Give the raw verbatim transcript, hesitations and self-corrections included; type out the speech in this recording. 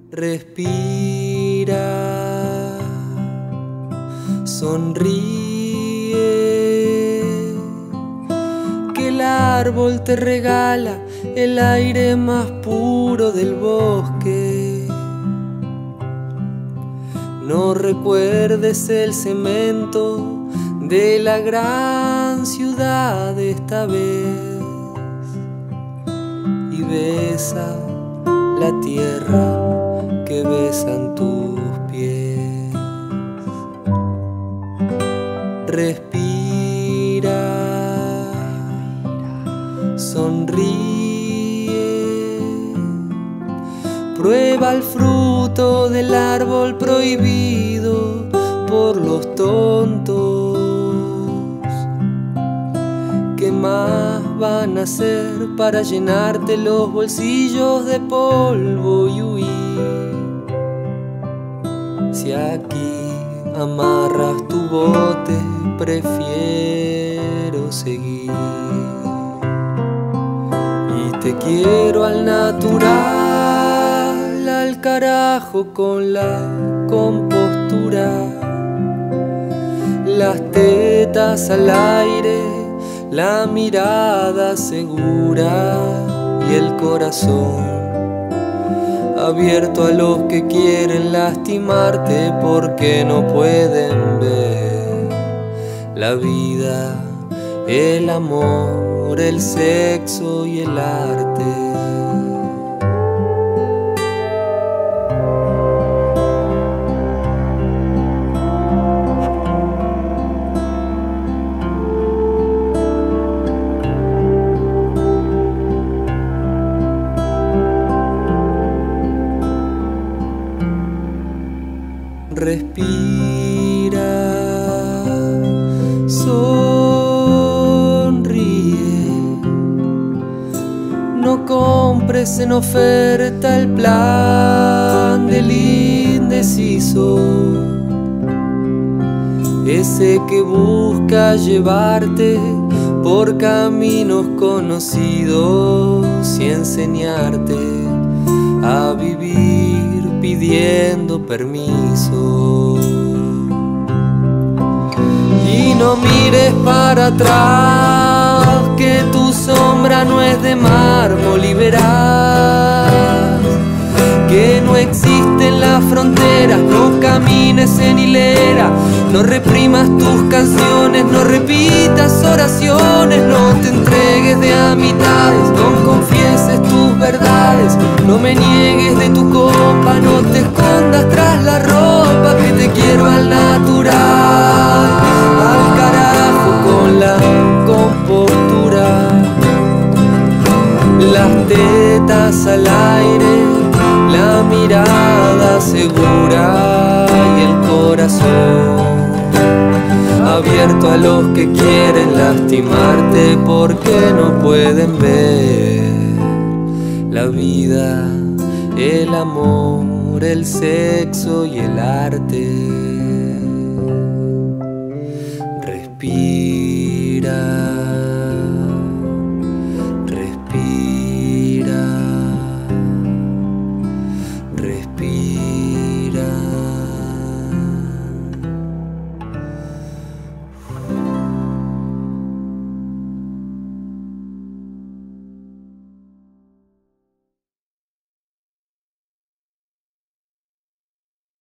Respira, sonríe, que el árbol te regala el aire más puro del bosque. No recuerdes el cemento de la gran ciudad esta vez y besa la tierra que besan tus pies. Respira, sonríe, prueba el fruto del árbol prohibido por los tontos. ¿Qué más van a hacer para llenarte los bolsillos de polvo y huir? Si aquí amarras tu bote, prefiero seguir. Y te quiero al natural, al carajo con la compostura. Las tetas al aire, la mirada segura y el corazón abierto a los que quieren lastimarte porque no pueden ver la vida, el amor, el sexo y el arte. Respira, sonríe, no compres en oferta el plan del indeciso, ese que busca llevarte por caminos conocidos y enseñarte a vivir pidiendo permiso. Y no mires para atrás, que tu sombra no es de mármol, y verás que no existen las fronteras. No camines en hilera, no reprimas tus canciones, no repitas oraciones, no te entregues de a mitades, no confieses tus verdades, no me niegues de tu copa, no te escondas tras la ropa, que te quiero al natural, al carajo con la compostura. Las tetas al aire, la mirada segura y el corazón abierto a los que quieren lastimarte porque no pueden ver la vida, el amor, el sexo y el arte. Respira.